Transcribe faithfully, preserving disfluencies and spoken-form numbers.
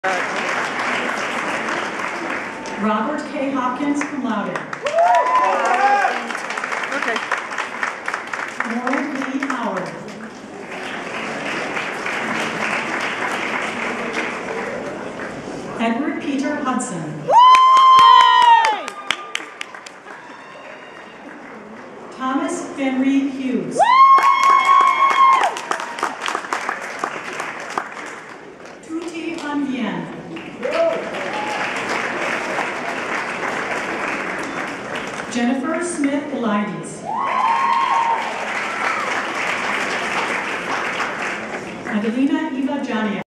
Robert K. Hopkins, cum laude. Okay. Lauren Lee Howard. Edward Peter Hudson. Thomas Henry Hughes. Tuti Andien. Jennifer Smith Elides. Adelina Eva Jania.